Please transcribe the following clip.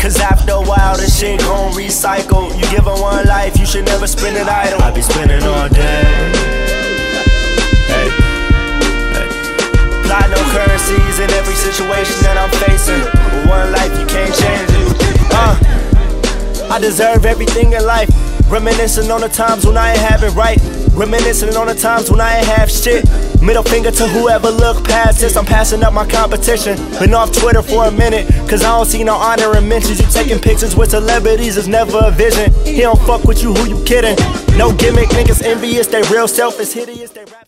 Cause after a while this shit gon' recycle. You give her one life, you should never spend it idle. I be spending all day. Hey, hey. Plot no currencies in every situation that I'm facing. With one life you can't change it. I deserve everything in life. Reminiscing on the times when I ain't have it right. Reminiscing on the times when I ain't have shit. Middle finger to whoever look past this. I'm passing up my competition. Been off Twitter for a minute, cause I don't see no honor and mentions. You taking pictures with celebrities is never a vision. He don't fuck with you, who you kidding? No gimmick, niggas envious, they real selfish, hideous, they rap.